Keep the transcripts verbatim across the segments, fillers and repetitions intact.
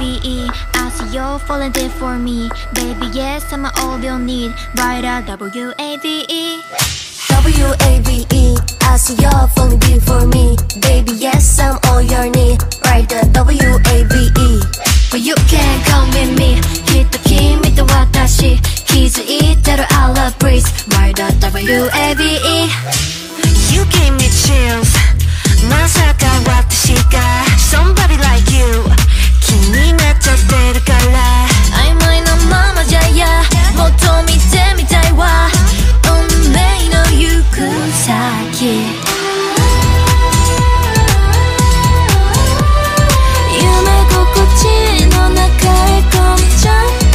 B E I see you're falling there for me. Baby, yes, I'm all you'll need. Write out W A V E. W A V E I see you're falling there for me. Baby, yes, I'm all you need. Write the W A V E. But you can't come with me. きっと君と私気づいてる I love breeze. Write the W A V E. You gave me chills. まさか私が somebody like you 気になっちゃってるから曖昧なままじゃやもっと見てみたいわ運命の行く先夢心地の中へ込みちゃって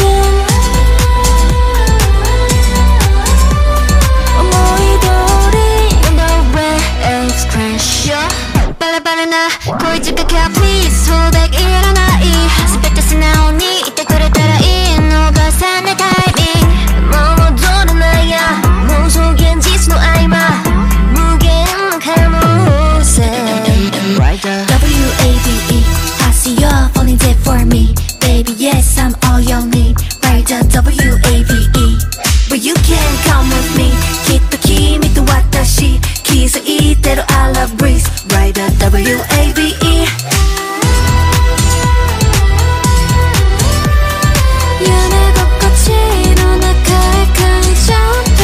思い通り The waves crash バラバラな恋時かけ Please hold back いらない全て素直にいてくれたらいい逃さないタイミングもう戻れないや妄想現実の合間無限の可能性 W A V E I see you're falling there for me Baby yes I'm all you need Write the W A V E But you can't come with me きっと君と私気づいてる I love breeze Write the W A V E 夢心地の中へ感じちゃって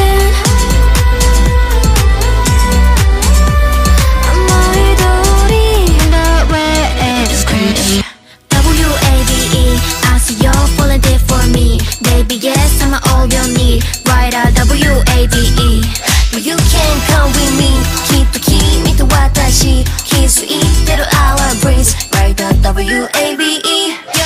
思い通り The waves crash W A V E I see you're falling there for me Baby yes I'm all you need Write a W A V E But you can't come with me きっと君と私気づいてる I love breeze Write a W A V E